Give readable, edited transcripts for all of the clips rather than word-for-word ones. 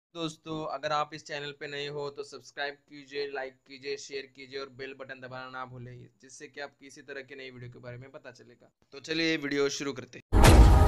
दोस्तों, अगर आप इस चैनल पे नए हो तो सब्सक्राइब कीजिए, लाइक कीजिए, शेयर कीजिए और बेल बटन दबाना ना भूलें, जिससे कि आपको किसी तरह की नई वीडियो के बारे में पता चलेगा। तो चलिए वीडियो शुरू करते हैं।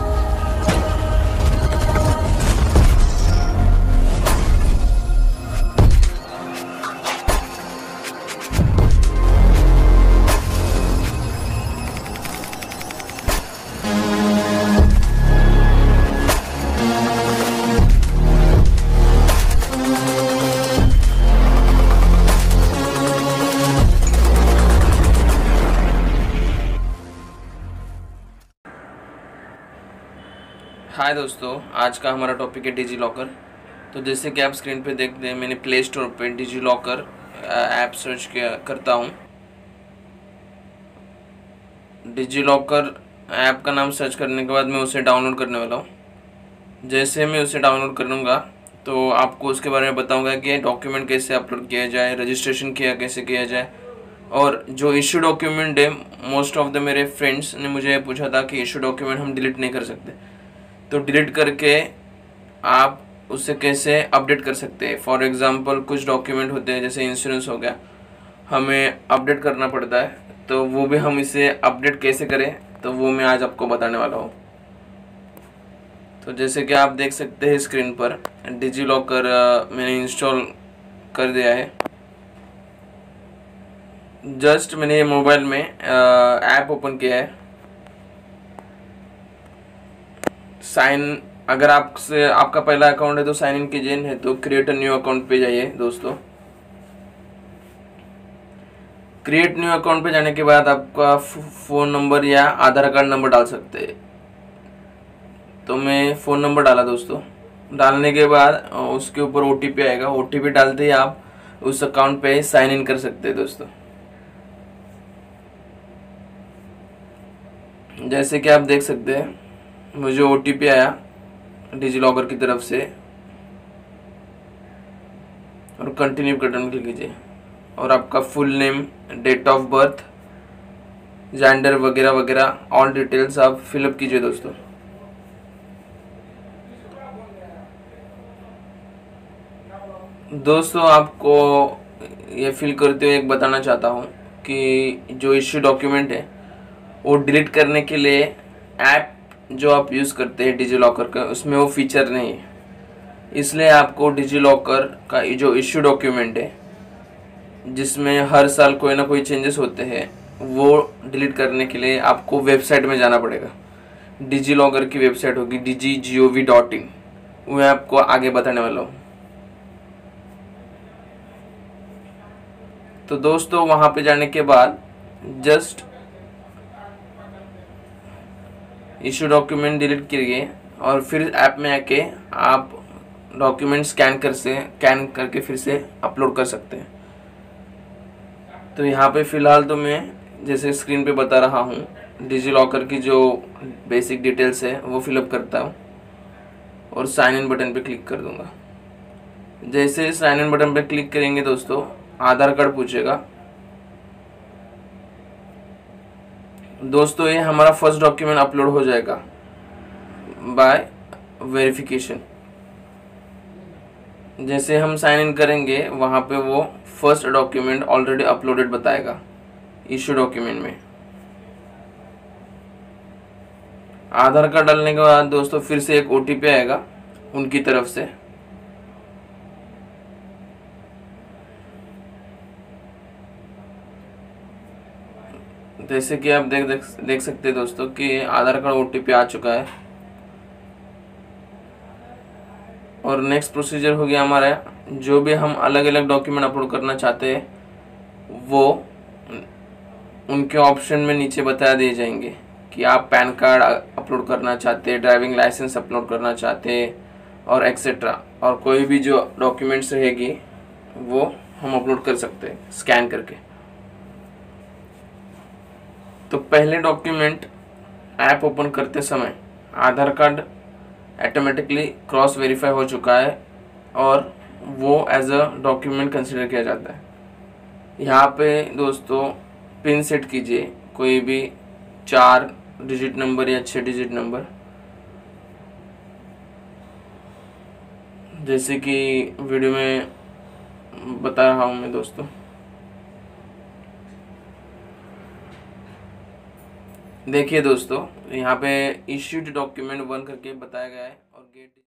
हाय दोस्तों, आज का हमारा टॉपिक है डिजी लॉकर। तो जैसे कि आप स्क्रीन पे देखते हैं, मैंने प्ले स्टोर पे डिजी लॉकर ऐप सर्च करता हूँ। डिजी लॉकर ऐप का नाम सर्च करने के बाद मैं उसे डाउनलोड करने वाला हूँ। जैसे मैं उसे डाउनलोड करूँगा तो आपको उसके बारे में बताऊँगा कि डॉक्यूमेंट कैसे अपलोड किया जाए, रजिस्ट्रेशन कैसे किया जाए, और जो इशू डॉक्यूमेंट है, मोस्ट ऑफ द मेरे फ्रेंड्स ने मुझे पूछा था कि इशू डॉक्यूमेंट हम डिलीट नहीं कर सकते, तो डिलीट करके आप उससे कैसे अपडेट कर सकते हैं। फॉर एग्ज़ाम्पल कुछ डॉक्यूमेंट होते हैं, जैसे इंश्योरेंस हो गया, हमें अपडेट करना पड़ता है, तो वो भी हम इसे अपडेट कैसे करें, तो वो मैं आज आपको बताने वाला हूँ। तो जैसे कि आप देख सकते हैं स्क्रीन पर, डिजी लॉकर मैंने इंस्टॉल कर दिया है। जस्ट मैंने मोबाइल में ऐप ओपन किया है। साइन अगर आपसे आपका पहला अकाउंट है तो साइन इन कीजिए, नहीं तो क्रिएट अ न्यू अकाउंट पे जाइए। दोस्तों, क्रिएट न्यू अकाउंट पे जाने के बाद आपका फ़ोन नंबर या आधार कार्ड नंबर डाल सकते हैं। तो मैं फ़ोन नंबर डाला दोस्तों। डालने के बाद उसके ऊपर ओटीपी आएगा। ओटीपी डालते ही आप उस अकाउंट पे साइन इन कर सकते हैं दोस्तों। जैसे कि आप देख सकते हैं, मुझे ओटीपी आया डिजी लॉकर की तरफ से, और कंटिन्यू बटन क्लिक कीजिए, और आपका full name, date of birth, gender वगैरह वगैरह ऑल डिटेल्स आप फिलअप कीजिए दोस्तों। दोस्तों, आपको ये फिल करते हुए एक बताना चाहता हूँ कि जो इश्यू डॉक्यूमेंट है वो डिलीट करने के लिए ऐप जो आप यूज़ करते हैं डिजी लॉकर का, उसमें वो फीचर नहीं है। इसलिए आपको डिजी लॉकर का जो इश्यू डॉक्यूमेंट है, जिसमें हर साल कोई ना कोई चेंजेस होते हैं, वो डिलीट करने के लिए आपको वेबसाइट में जाना पड़ेगा। डिजी लॉकर की वेबसाइट होगी digi.gov.in, वो मैं आपको आगे बताने वाला हूँ। तो दोस्तों, वहाँ पे जाने के बाद जस्ट इशू डॉक्यूमेंट डिलीट करिए, और फिर ऐप में आके आप डॉक्यूमेंट स्कैन करके फिर से अपलोड कर सकते हैं। तो यहाँ पे फ़िलहाल तो मैं जैसे स्क्रीन पे बता रहा हूँ, डिजी लॉकर की जो बेसिक डिटेल्स है वो फिलअप करता हूँ, और साइन इन बटन पे क्लिक कर दूँगा। जैसे साइन इन बटन पे क्लिक करेंगे दोस्तों, आधार कार्ड पूछेगा। दोस्तों, ये हमारा फर्स्ट डॉक्यूमेंट अपलोड हो जाएगा बाय वेरिफिकेशन। जैसे हम साइन इन करेंगे, वहाँ पे वो फर्स्ट डॉक्यूमेंट ऑलरेडी अपलोडेड बताएगा इशू डॉक्यूमेंट में। आधार कार्ड डालने के बाद दोस्तों फिर से एक ओटीपी आएगा उनकी तरफ से। जैसे कि आप देख सकते हैं दोस्तों कि आधार कार्ड ओटीपी आ चुका है, और नेक्स्ट प्रोसीजर हो गया हमारा, जो भी हम अलग अलग डॉक्यूमेंट अपलोड करना चाहते हैं वो उनके ऑप्शन में नीचे बता दिए जाएंगे कि आप पैन कार्ड अपलोड करना चाहते हैं, ड्राइविंग लाइसेंस अपलोड करना चाहते हैं, और एक्सेट्रा, और कोई भी जो डॉक्यूमेंट्स रहेगी वो हम अपलोड कर सकते हैं स्कैन करके। तो पहले डॉक्यूमेंट ऐप ओपन करते समय Aadhaar card automatically cross verify हो चुका है, और वो एज अ डॉक्यूमेंट कंसिडर किया जाता है। यहाँ पे दोस्तों पिन सेट कीजिए, कोई भी 4 डिजिट नंबर या 6 डिजिट नंबर। जैसे कि वीडियो में बता रहा हूँ मैं दोस्तों। देखिए दोस्तों, यहाँ पे इश्यूड डॉक्यूमेंट 1 करके बताया गया है और गेट